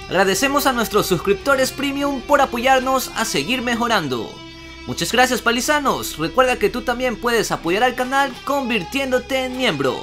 Agradecemos a nuestros suscriptores premium por apoyarnos a seguir mejorando. Muchas gracias, paisanos. Recuerda que tú también puedes apoyar al canal convirtiéndote en miembro.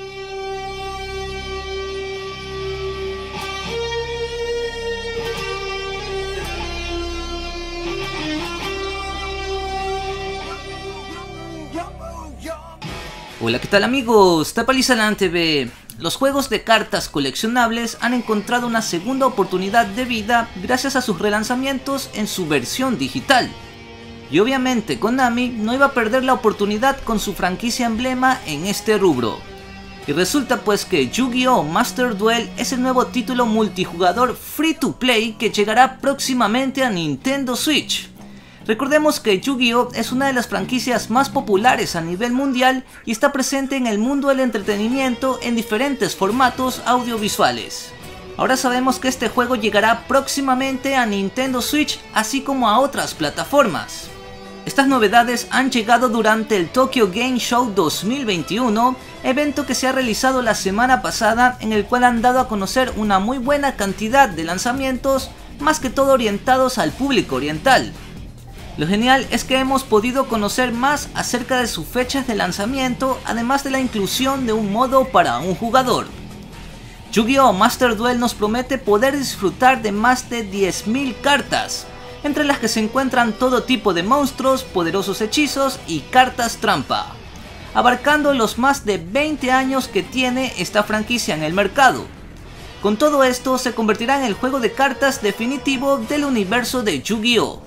Hola, ¿qué tal amigos? Tapalizalan TV. Los juegos de cartas coleccionables han encontrado una segunda oportunidad de vida gracias a sus relanzamientos en su versión digital. Y obviamente Konami no iba a perder la oportunidad con su franquicia emblema en este rubro. Y resulta pues que Yu-Gi-Oh! Master Duel es el nuevo título multijugador free to play que llegará próximamente a Nintendo Switch. Recordemos que Yu-Gi-Oh! Es una de las franquicias más populares a nivel mundial y está presente en el mundo del entretenimiento en diferentes formatos audiovisuales. Ahora sabemos que este juego llegará próximamente a Nintendo Switch, así como a otras plataformas. Estas novedades han llegado durante el Tokyo Game Show 2021, evento que se ha realizado la semana pasada, en el cual han dado a conocer una muy buena cantidad de lanzamientos, más que todo orientados al público oriental. Lo genial es que hemos podido conocer más acerca de sus fechas de lanzamiento, además de la inclusión de un modo para un jugador. Yu-Gi-Oh! Master Duel nos promete poder disfrutar de más de 10.000 cartas, entre las que se encuentran todo tipo de monstruos, poderosos hechizos y cartas trampa, abarcando los más de 20 años que tiene esta franquicia en el mercado. Con todo esto se convertirá en el juego de cartas definitivo del universo de Yu-Gi-Oh!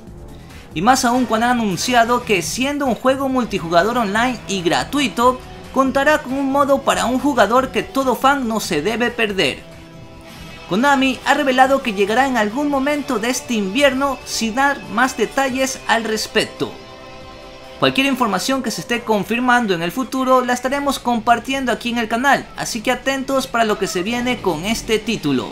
Y más aún cuando han anunciado que, siendo un juego multijugador online y gratuito, contará con un modo para un jugador que todo fan no se debe perder. Konami ha revelado que llegará en algún momento de este invierno, sin dar más detalles al respecto. Cualquier información que se esté confirmando en el futuro la estaremos compartiendo aquí en el canal, así que atentos para lo que se viene con este título.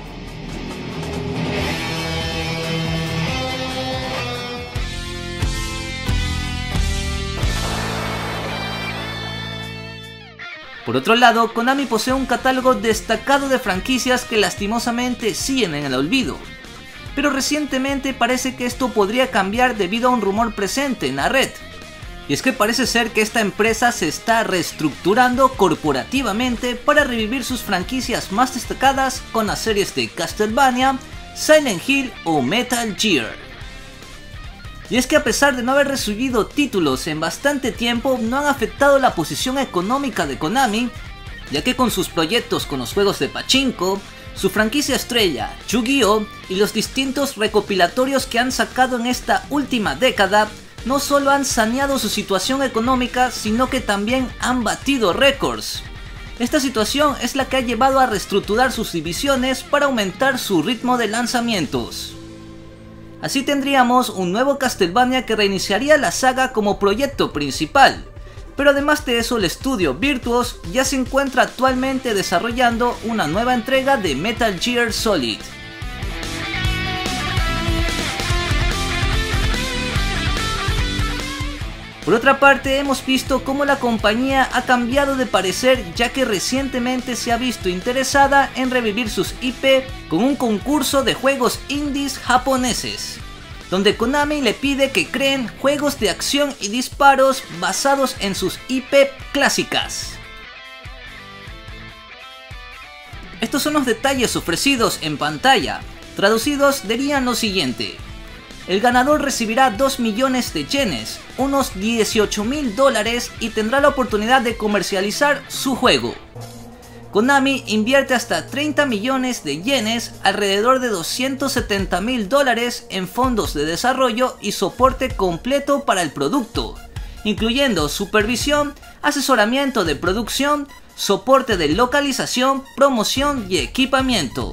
Por otro lado, Konami posee un catálogo destacado de franquicias que lastimosamente siguen en el olvido. Pero recientemente parece que esto podría cambiar debido a un rumor presente en la red. Y es que parece ser que esta empresa se está reestructurando corporativamente para revivir sus franquicias más destacadas con las series de Castlevania, Silent Hill o Metal Gear. Y es que a pesar de no haber recibido títulos en bastante tiempo, no han afectado la posición económica de Konami, ya que con sus proyectos con los juegos de pachinko, su franquicia estrella, Yu-Gi-Oh! Y los distintos recopilatorios que han sacado en esta última década, no solo han saneado su situación económica, sino que también han batido récords. Esta situación es la que ha llevado a reestructurar sus divisiones para aumentar su ritmo de lanzamientos. Así tendríamos un nuevo Castlevania que reiniciaría la saga como proyecto principal, pero además de eso el estudio Virtuos ya se encuentra actualmente desarrollando una nueva entrega de Metal Gear Solid. Por otra parte, hemos visto cómo la compañía ha cambiado de parecer, ya que recientemente se ha visto interesada en revivir sus IP con un concurso de juegos indies japoneses, donde Konami le pide que creen juegos de acción y disparos basados en sus IP clásicas. Estos son los detalles ofrecidos en pantalla. Traducidos dirían lo siguiente: el ganador recibirá 2 millones de yenes, unos $18.000, y tendrá la oportunidad de comercializar su juego. Konami invierte hasta 30 millones de yenes, alrededor de $270.000, en fondos de desarrollo y soporte completo para el producto, incluyendo supervisión, asesoramiento de producción, soporte de localización, promoción y equipamiento.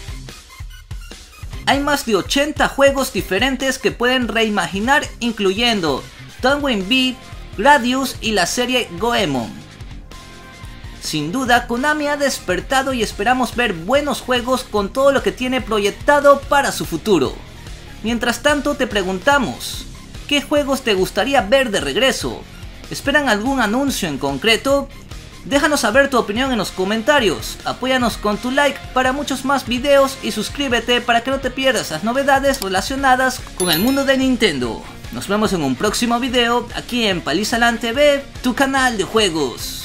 Hay más de 80 juegos diferentes que pueden reimaginar, incluyendo Donwyn B, Gradius y la serie Goemon. Sin duda, Konami ha despertado y esperamos ver buenos juegos con todo lo que tiene proyectado para su futuro. Mientras tanto, te preguntamos, ¿qué juegos te gustaría ver de regreso? ¿Esperan algún anuncio en concreto? Déjanos saber tu opinión en los comentarios, apóyanos con tu like para muchos más videos y suscríbete para que no te pierdas las novedades relacionadas con el mundo de Nintendo. Nos vemos en un próximo video aquí en Paliza Land TV, tu canal de juegos.